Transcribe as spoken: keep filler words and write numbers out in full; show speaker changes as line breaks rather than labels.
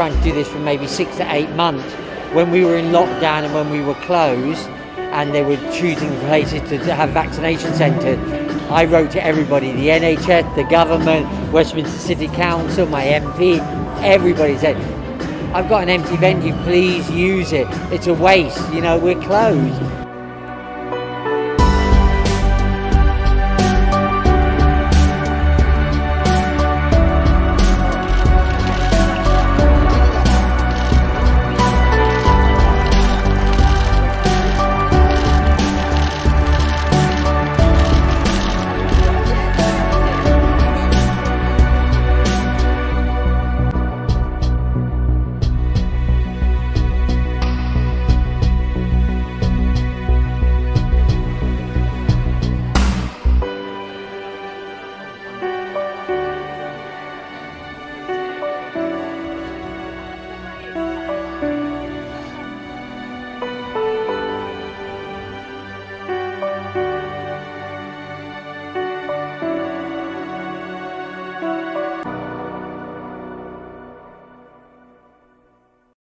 trying to do this for maybe six to eight months. When we were in lockdown and when we were closed, and they were choosing places to have vaccination centres, I wrote to everybody, the N H S, the government, Westminster City Council, my M P, everybody said, I've got an empty venue, please use it. It's a waste, you know, we're closed.